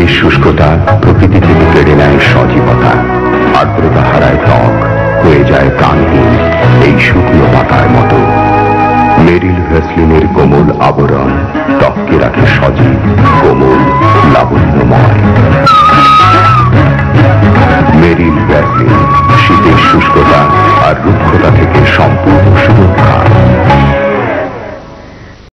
এই শুষ্কতা প্রকৃতি থেকে কেড়ে নেয় সজীবতা, আর্দ্রতা হারায় ত্বক, হয়ে যায় প্রাণহীন এই শুকনো পাতার মতো। মেরিল ভ্যাসলিনের কোমল আবরণ ত্বককে রাখে সজীব, কোমল, লাবণ্যময়।